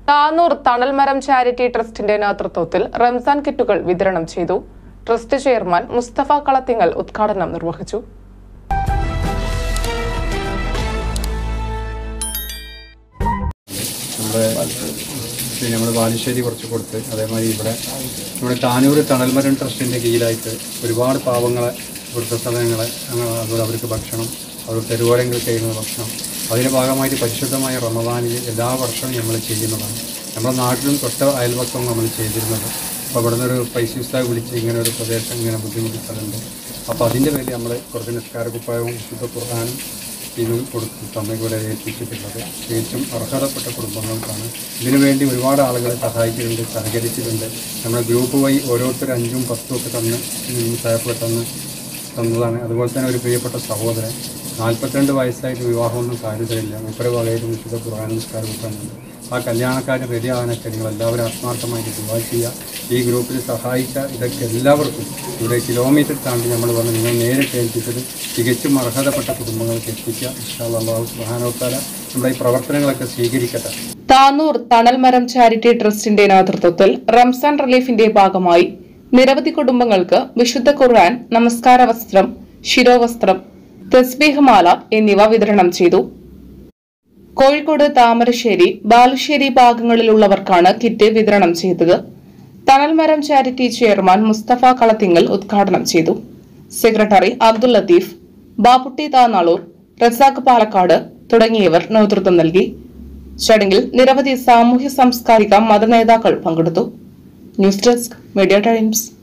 Tanur തണൽമരം charity ട്രസ്റ്റിന്റെ നേതൃത്വത്തിൽ റംസാൻ കിറ്റുകൾ വിതരണം ചെയ്തു. ട്രസ്റ്റ് ചെയർമാൻ മുസ്തഫ കളത്തിങ്ങൽ ഉദ്ഘാടനം നിർവഹിച്ചു. നമ്മൾ ബാലുശ്ശേരി കുറച്ച് കൊടുത്ത്, അതേമാതിരി ഇവിടെ നമ്മുടെ താനൂർ തണൽമരം ട്രസ്റ്റിൻ്റെ കീഴിലായിട്ട് ഒരുപാട് പാവങ്ങളെ, വൃദ്ധസദനങ്ങളെ, അതുപോലെ അവർക്ക് ഭക്ഷണം, അവർ തെരുവോരങ്ങളിൽ കഴിയുന്ന ഭക്ഷണം, അതിൻ്റെ ഭാഗമായിട്ട് പരിശുദ്ധമായ റമദാനിൽ എല്ലാ വർഷവും നമ്മൾ ചെയ്യുന്നതാണ്. നമ്മുടെ നാട്ടിലും തൊട്ട അയൽവക്കവും നമ്മൾ ചെയ്തിരുന്നത്. അപ്പോൾ ഇവിടെ നിന്നൊരു പൈസ ഉസ്താദ് വിളിച്ച് ഇങ്ങനെ ഒരു പ്രദേശം ഇങ്ങനെ ബുദ്ധിമുട്ടുന്നുണ്ട്. അപ്പോൾ അതിൻ്റെ പേരിൽ നമ്മൾ കുറച്ച് നിസ്കാരക്കുപ്പായവും വിശുദ്ധ ഖുർആനും ഇതും കൊടുത്ത് തമ്മിലൂടെ ഏൽപ്പിച്ചിട്ടുള്ളത്. തികച്ചും അർഹതപ്പെട്ട കുടുംബങ്ങൾക്കാണ്. ഇതിനുവേണ്ടി ഒരുപാട് ആളുകളെ സഹായിച്ചിട്ടുണ്ട്, സഹകരിച്ചിട്ടുണ്ട്. നമ്മുടെ ഗ്രൂപ്പ് വഴി ഓരോരുത്തർ 5ഉം 10ഉം ഒക്കെ തന്നതാണ്. അതുപോലെ തന്നെ ഒരു പ്രിയപ്പെട്ട സഹോദരൻ 42 വയസ്സായിട്ട് വിവാഹമൊന്നും കാര്യത്തിലില്ല. മുപ്പര വകയിലും വിശുദ്ധ ഖുർആൻ നിസ്കാരം കൊടുക്കുന്നുണ്ട്. ആ കല്യാണക്കാരൻ റെഡിയാകാനൊക്കെ നിങ്ങളെല്ലാവരും ആത്മാർത്ഥമായിട്ട് ദുആ ചെയ്യുക. ഈ ഗ്രൂപ്പിൽ സഹായിച്ച ഇതൊക്കെ എല്ലാവർക്കും ഇവിടെ കിലോമീറ്റർ താണ്ടി നമ്മൾ വന്ന് നിങ്ങൾ നേരിട്ട് ഏൽപ്പിച്ചത് തികച്ചും അർഹതപ്പെട്ട കുടുംബങ്ങൾക്ക് എത്തിക്കുക. ഇൻഷാ അല്ലാഹ് അല്ലാഹു സുബ്ഹാനഹു വ തആല നമ്മുടെ ഈ പ്രവർത്തനങ്ങളൊക്കെ സ്വീകരിക്കട്ടെ. താനൂർ തണൽമരം ചാരിറ്റി ട്രസ്റ്റിന്റെ നേതൃത്വത്തിൽ റംസാൻ റിലീഫിന്റെ ഭാഗമായി നിരവധി കുടുംബങ്ങൾക്ക് വിശുദ്ധ ഖുർആൻ, നമസ്കാര വസ്ത്രം, ശിരോവസ്ത്രം, തസ്ബീഹ് മാല എന്നിവ വിതരണം ചെയ്തു. കോഴിക്കോട്, താമരശ്ശേരി, ബാലുശ്ശേരി ഭാഗങ്ങളിലുള്ളവർക്കാണ് കിറ്റ് വിതരണം ചെയ്തത്. തണൽമരം ചാരിറ്റി ചെയർമാൻ മുസ്തഫ കളത്തിങ്ങൽ ഉദ്ഘാടനം ചെയ്തു. സെക്രട്ടറി അബ്ദുൽ ലത്തീഫ്, ബാപ്പുട്ടി താനാളൂർ, റസാഖ് പാലക്കാട് തുടങ്ങിയവർ നേതൃത്വം നൽകി. ചടങ്ങിൽ നിരവധി സാമൂഹ്യ സാംസ്കാരിക മത നേതാക്കൾ പങ്കെടുത്തു. News desk, media times.